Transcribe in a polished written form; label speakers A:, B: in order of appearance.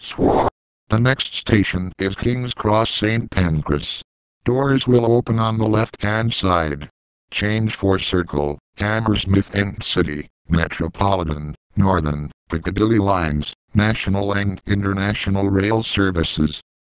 A: Swat. The next station is King's Cross St. Pancras. Doors will open on the left-hand side. Change for Circle, Hammersmith and City, Metropolitan, Northern, Piccadilly lines, national and international rail services.